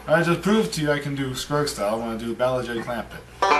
I just proved to you I can do Scruggs style when I do Ballad of Jed Clampett.